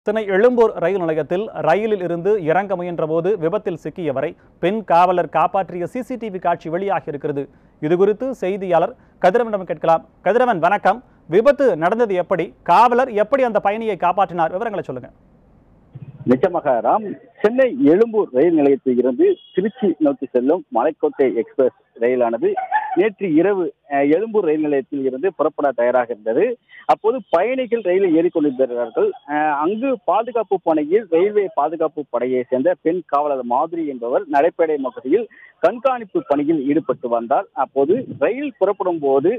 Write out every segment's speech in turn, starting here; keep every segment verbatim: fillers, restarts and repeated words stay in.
சென்னை எழும்பூர் ரயில் நிலையத்தில் ரயிலில் இருந்து இறங்க முயன்ற போது விபத்தில் சிக்கியவரை பெண் காவலர் காப்பாற்றிய சிசிடிவி காட்சி வெளியாகி இருக்கிறது. இதுகுறித்து செய்தியாளர் கதிரவனிடம் கேட்கலாம். கதிரவன் வணக்கம். விபத்து நடந்தது எப்படி? காவலர் எப்படி அந்த பயணியை காப்பாற்றினார்? விவரங்களை சொல்லுங்க. நிச்சயமாக ராம், சென்னை எழும்பூர் ரயில் நிலையத்தில் இருந்து திருச்சி நோக்கி செல்லும் மலைக்கோட்டை எக்ஸ்பிரஸ் ரயிலானது நேற்று இரவு எழும்பூர் ரயில் நிலையத்தில் இருந்து புறப்பட தயாராக இருந்தது. அப்போது பயணிகள் ரயிலில் ஏறிக்கொண்டிருந்தார்கள். அங்கு பாதுகாப்பு பணியில் ரயில்வே பாதுகாப்பு படையை சேர்ந்த பெண் காவலர் மாதிரி என்பவர் நடைபெடை பகுதியில் கண்காணிப்பு பணியில் ஈடுபட்டு வந்தார். அப்போது ரயில் புறப்படும் போது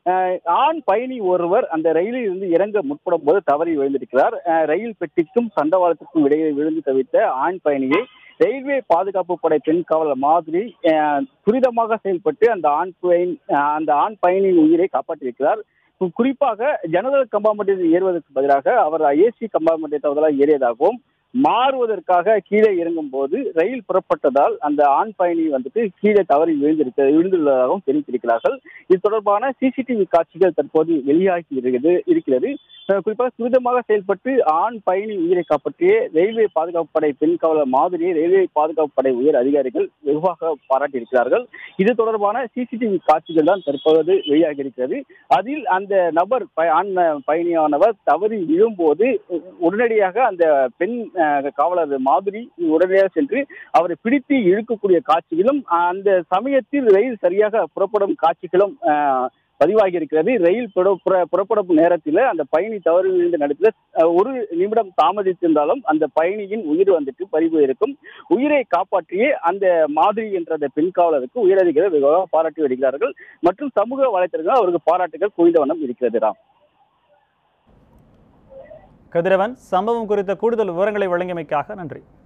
ஆண் பயணி ஒருவர் அந்த ரயிலில் இருந்து இறங்க முற்படும் போது தவறி விழுந்திருக்கிறார். ரயில் பெட்டிக்கும் தண்டவாளத்திற்கும் இடையே விழுந்து தவித்த ஆண் பயணியை ரயில்வே பாதுகாப்பு படை பெண் காவலர் மாதிரி துரிதமாக செயல்பட்டு அந்த ஆண் பயணி அந்த ஆண் பயணியின் உயிரை காப்பாற்றியிருக்கிறார். குறிப்பாக ஜன்னல் கம்பார்ட்மெண்டில் ஏறுவதற்கு பதிலாக அவர் ஏசி கம்பார்ட்மெண்டை தவறுதலாக ஏறியதாகவும் மாறுவதற்காக கீழே இறங்கும் போது ரயில் புறப்பட்டதால் அந்த ஆண் பயணி வந்துட்டு கீழே தவறி விழுந்திருக்க விழுந்துள்ளதாகவும் தெரிவித்திருக்கிறார்கள். இது தொடர்பான சிசிடிவி காட்சிகள் தற்போது வெளியாகி இருக்கிறது இருக்கிறது குறிப்பாக துரிதமாக செயல்பட்டு ஆண் பயணி உயிரை காப்பாற்றிய ரயில்வே பாதுகாப்பு படை பெண் காவலர் மாதிரியை ரயில்வே பாதுகாப்பு படை உயர் அதிகாரிகள் வெகுவாக பாராட்டியிருக்கிறார்கள். இது தொடர்பான சிசிடிவி காட்சிகள் தான் தற்போது வெளியாகி இருக்கிறது. அதில் அந்த நபர் ஆண் பயணியானவர் தவறி விழும்போது உடனடியாக அந்த பெண் காவலர் மாதிரி உடனடியாக சென்று அவரை பிடித்து இழுக்கக்கூடிய காட்சிகளும் அந்த சமயத்தில் ரயில் சரியாக புறப்படும் காட்சிகளும் பதிவாகி இருக்கிறது. ரயில் புறப்படும் நேரத்தில் அந்த பயணி தவறு விழுந்த நேரத்தில் ஒரு நிமிடம் தாமதித்திருந்தாலும் அந்த பயணியின் உயிர் வந்துட்டு பறிவு இருக்கும். உயிரை காப்பாற்றிய அந்த மாதிரி என்ற அந்த பெண் காவலருக்கு உயரதிகாரிகள் வெகுவாக பாராட்டி வருகிறார்கள் மற்றும் சமூக வலைத்தளங்கள் அவருக்கு பாராட்டுகள் குவிந்த வண்ணம் இருக்கிறது. ராம். கதிரவன், சம்பவம் குறித்த கூடுதல் விவரங்களை வழங்கியமைக்காக நன்றி.